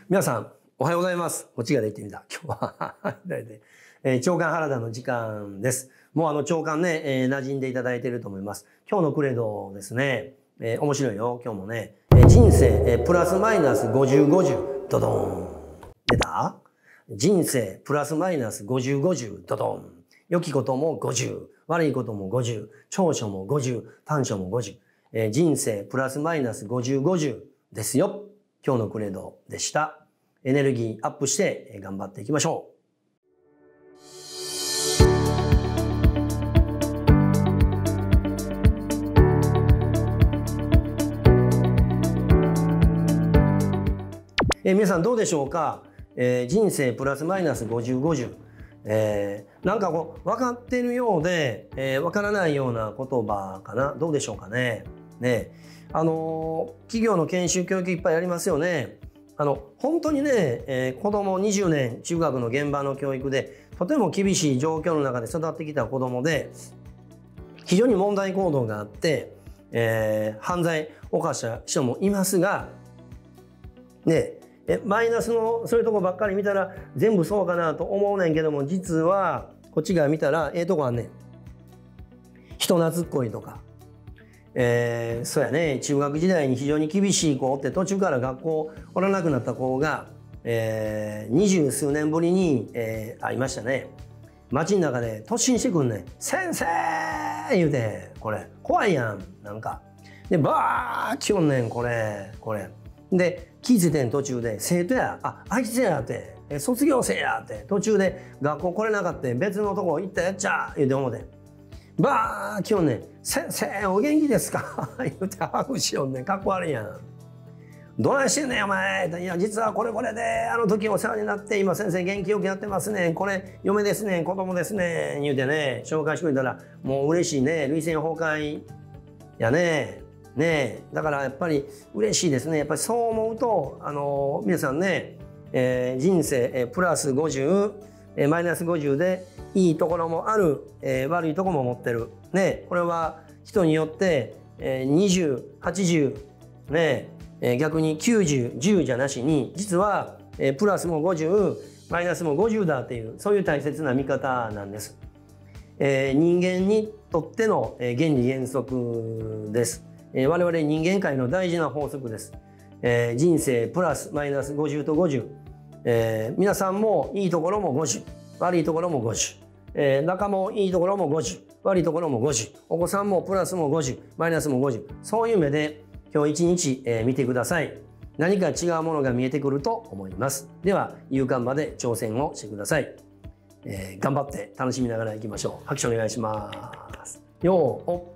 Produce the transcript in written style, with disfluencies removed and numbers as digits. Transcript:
皆さん、おはようございます。こっちができてみた。今日は長官原田の時間です。もう長官ね、馴染んでいただいていると思います。今日のクレドですね、面白いよ、今日もね。人生、プラスマイナス50、50、ドドーン。出た？人生、プラスマイナス50、50、ドドン。良きことも50、悪いことも50、長所も50、短所も50。人生、プラスマイナス50、50ですよ。今日のクレドでした。エネルギーアップして頑張っていきましょう。皆さんどうでしょうか。人生プラスマイナス50、50。なんかこう分かっているようで、分からないような言葉かな。どうでしょうかね。企業の研修教育いっぱいありますよね。本当にね、子供20年中学の現場の教育でとても厳しい状況の中で育ってきた子供で非常に問題行動があって、犯罪を犯した人もいますがね、マイナスのそういうとこばっかり見たら全部そうかなと思うねんけども、実はこっち側見たらとこはね、人懐っこいとか、そうやね、中学時代に非常に厳しい子って途中から学校おらなくなった子が、20数年ぶりに、会いましたね。街の中で突進してくんねん。先生言うて、これ怖いやん、なんか。でバーッ来よんねん、これ。で気づいてん途中で生徒や、あいつやって卒業生やって途中で学校来れなかった別のとこ行ったやっちゃ言うて思うて。バーッ来よんねん。先生お元気ですか言うてハグしよんねん。かっこ悪いやん。どないしてんねんお前。いや実はこれであの時お世話になって今先生元気よくやってますねん。これ嫁ですねん、子供ですねん言うてね紹介してくれたらもう嬉しいね。涙腺崩壊やね。だからやっぱり嬉しいですね。やっぱりそう思うと皆さんね、人生プラス50、マイナス50でいいところもある、悪いところも持ってるね。これは人によって、20、80ね、逆に90、10じゃなしに実は、プラスも50マイナスも50だっていうそういう大切な見方なんです。人間にとっての原理原則です。我々人間界の大事な法則です。人生プラスマイナス50と50、皆さんもいいところも50、悪いところも50、仲もいいところも50、悪いところも50、お子さんもプラスも50、マイナスも50、そういう目で今日一日、見てください。何か違うものが見えてくると思います。では夕刊まで挑戦をしてください。頑張って楽しみながらいきましょう。拍手お願いします。よー